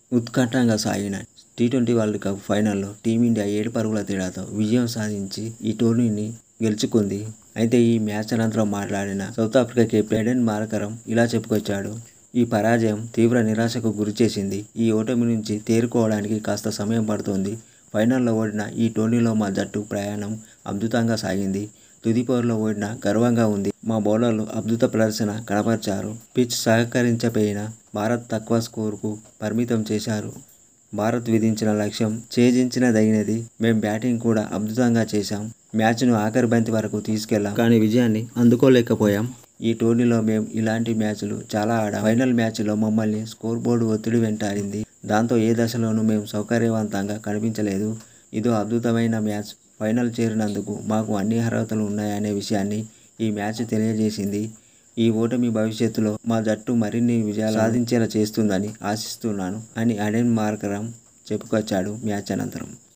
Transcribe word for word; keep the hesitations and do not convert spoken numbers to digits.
ఉత్కంఠంగా సాగిన T twenty world cup ఫైనల్లో team India ఏడు పరుగుల తేడాతో విజయం సాధించి ఈ టోర్నీని గెలుచుకుంది. అయితే ఈ మ్యాచ్ అనంతరం మాట్లాడిన South Africa captain Aiden Markram ఇలా చెప్పుకొచ్చాడు. ఈ పరాజయం తీవ్ర నిరాశకు గురిచేసింది. ఈ ఓటమి నుంచి తేరుకోవడానికి కాస్త సమయం పడుతోంది. ఫైనల్లో ఓడిన ఈ టోర్నీలో మా జట్టు ప్రయాణం అద్భుతంగా సాగింది. తుది పోరులో ఓడినా గర్వంగా ఉంది. మా బౌలర్లు అద్భుత ప్రదర్శన కనబర్చారు. పిచ్ సహకరించకపోయినా భారత్ తక్కువ స్కోరుకు పరిమితం చేశారు. భారత్ విధించిన లక్ష్యం ఛేదించదగినది. మేం బ్యాటింగ్ కూడా అద్భుతంగా చేశాం. మ్యాచ్ను ఆఖరి బంతి వరకు తీసుకెళ్లాం. కానీ విజయాన్ని అందుకోలేకపోయాం. ఈ టోర్నీలో మేం ఇలాంటి మ్యాచ్లు చాలా ఆడాం. ఫైనల్ మ్యాచ్లో మమ్మల్ని స్కోర్ బోర్డు ఒత్తిడి వెంటాడింది. దాంతో ఏ దశలోనూ మేం సౌకర్యవంతంగా కనిపించలేదు. ఇదో అద్భుతమైన మ్యాచ్. ఫైనల్ చేరినందుకు మాకు అన్ని అర్హతలు ఉన్నాయనే విషయాన్ని ఈ మ్యాచ్ తెలియజేసింది. ఈ ఓటమి భవిష్యత్తులో మా జట్టు మరిన్ని విజయాలు సాధించేలా చేస్తుందని ఆశిస్తున్నాను అని ఎడెన్ మార్కరమ్ చెప్పుకొచ్చాడు మ్యాచ్ అనంతరం.